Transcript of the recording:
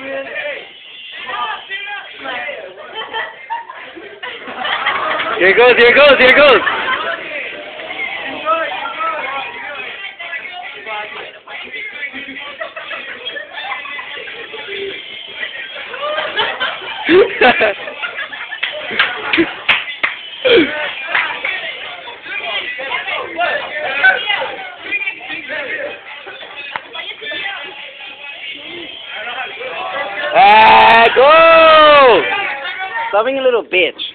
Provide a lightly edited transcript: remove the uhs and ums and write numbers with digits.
Here it goes, here it goes, here it goes. Ah, go! Stop being a little bitch.